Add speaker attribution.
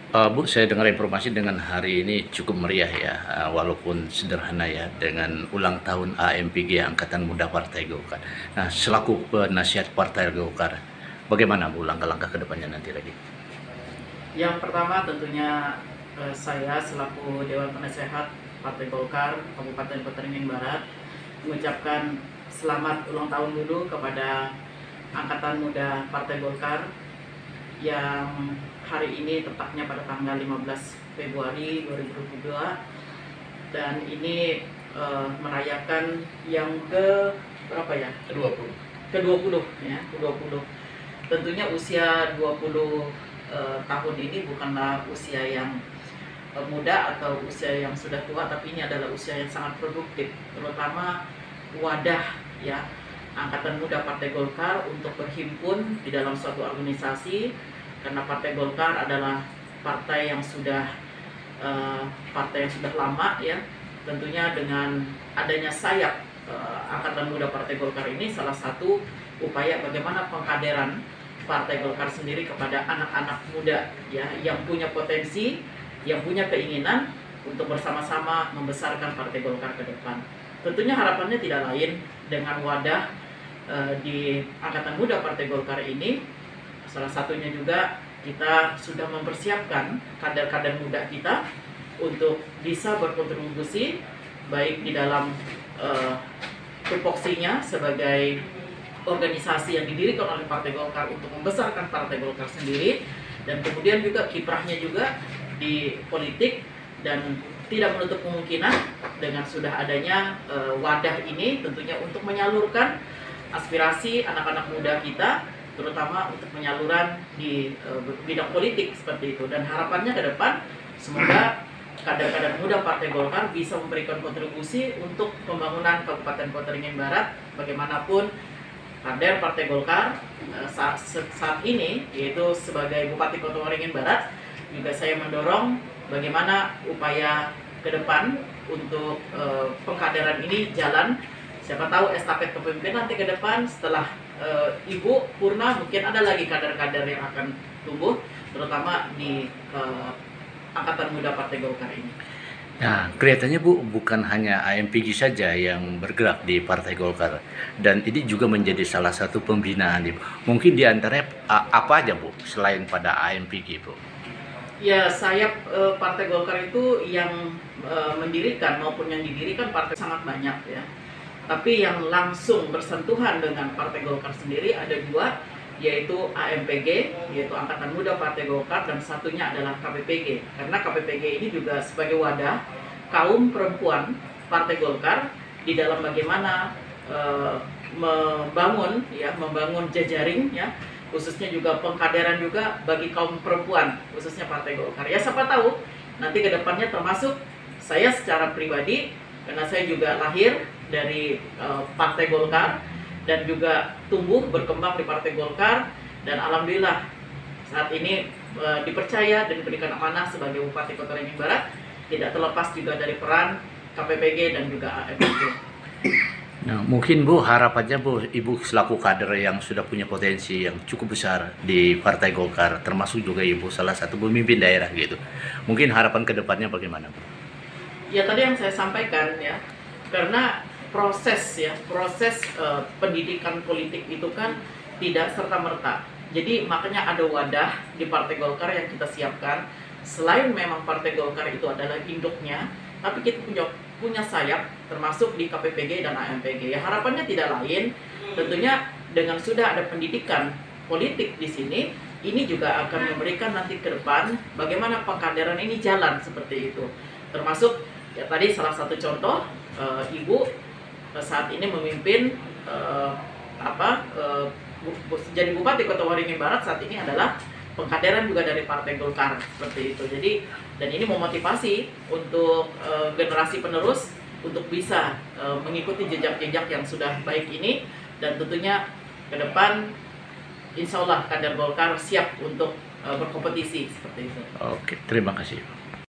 Speaker 1: Bu, saya dengar informasi dengan hari ini cukup meriah ya, walaupun sederhana ya, dengan ulang tahun AMPG Angkatan Muda Partai Golkar. Nah, selaku penasihat Partai Golkar, bagaimana Bu langkah-langkah ke depannya nanti lagi?
Speaker 2: Yang pertama tentunya saya selaku Dewan Penasehat Partai Golkar Kabupaten Kota Ringin Barat mengucapkan selamat ulang tahun dulu kepada Angkatan Muda Partai Golkar yang hari ini tepatnya pada tanggal 15 Februari 2022, dan ini merayakan yang ke berapa ya?
Speaker 1: Ke-20.
Speaker 2: Ke-20 ya, ke-20. Tentunya usia 20 tahun ini bukanlah usia yang muda atau usia yang sudah tua, tapi ini adalah usia yang sangat produktif, terutama wadah ya Angkatan Muda Partai Golkar untuk berhimpun di dalam suatu organisasi, karena Partai Golkar adalah partai yang sudah lama ya. Tentunya dengan adanya sayap Angkatan Muda Partai Golkar ini salah satu upaya bagaimana pengkaderan Partai Golkar sendiri kepada anak-anak muda ya yang punya potensi, yang punya keinginan untuk bersama-sama membesarkan Partai Golkar ke depan. Tentunya harapannya tidak lain dengan wadah di Angkatan Muda Partai Golkar ini, salah satunya juga kita sudah mempersiapkan kader-kader muda kita untuk bisa berkontribusi baik di dalam tupoksinya sebagai organisasi yang didirikan oleh Partai Golkar untuk membesarkan Partai Golkar sendiri, dan kemudian juga kiprahnya juga di politik, dan tidak menutup kemungkinan dengan sudah adanya wadah ini tentunya untuk menyalurkan aspirasi anak-anak muda kita, terutama untuk penyaluran di bidang politik seperti itu. Dan harapannya ke depan semoga kader-kader muda Partai Golkar bisa memberikan kontribusi untuk pembangunan Kabupaten Kota Ringin Barat. Bagaimanapun kader Partai Golkar saat ini, yaitu sebagai Bupati Kota Waringin Barat, juga saya mendorong bagaimana upaya ke depan untuk pengkaderan ini jalan. Siapa tahu estafet kepemimpinan nanti ke depan setelah Ibu Purna mungkin ada lagi kader-kader yang akan tumbuh, terutama di Angkatan Muda Partai Golkar ini.
Speaker 1: Nah, kelihatannya Bu, bukan hanya AMPG saja yang bergerak di Partai Golkar, dan ini juga menjadi salah satu pembinaan, Bu. Mungkin di antaranya apa aja Bu, selain pada AMPG Bu?
Speaker 2: Ya, sayap Partai Golkar itu yang mendirikan maupun yang didirikan partai sangat banyak ya. Tapi yang langsung bersentuhan dengan Partai Golkar sendiri ada dua, yaitu AMPG, yaitu Angkatan Muda Partai Golkar, dan satunya adalah KPPG. Karena KPPG ini juga sebagai wadah kaum perempuan Partai Golkar di dalam bagaimana membangun jejaring ya, khususnya juga pengkaderan juga bagi kaum perempuan khususnya Partai Golkar. Ya, siapa tahu nanti ke depannya, termasuk saya secara pribadi, karena saya juga lahir dari Partai Golkar dan juga tumbuh berkembang di Partai Golkar, dan alhamdulillah saat ini dipercaya dan diberikan amanah sebagai Bupati Kota Ringin Barat, tidak terlepas juga dari peran KPPG dan juga AMPG.
Speaker 1: Nah, mungkin Bu, harapannya Bu, Ibu selaku kader yang sudah punya potensi yang cukup besar di Partai Golkar, termasuk juga Ibu salah satu pemimpin daerah gitu. Mungkin harapan ke depannya bagaimana Bu?
Speaker 2: Ya, tadi yang saya sampaikan ya, karena proses pendidikan politik itu kan tidak serta-merta. Jadi makanya ada wadah di Partai Golkar yang kita siapkan. Selain memang Partai Golkar itu adalah induknya, tapi kita punya sayap termasuk di KPPG dan AMPG. Ya, harapannya tidak lain, tentunya dengan sudah ada pendidikan politik di sini, ini juga akan memberikan nanti ke depan bagaimana pengkaderan ini jalan seperti itu. Termasuk ya tadi salah satu contoh, Ibu saat ini memimpin jadi Bupati Kota Waringin Barat saat ini adalah pengkaderan juga dari Partai Golkar seperti itu. Jadi, dan ini memotivasi untuk generasi penerus untuk bisa mengikuti jejak-jejak yang sudah baik ini, dan tentunya ke depan insya Allah kader Golkar siap untuk berkompetisi seperti itu.
Speaker 1: Oke, terima kasih.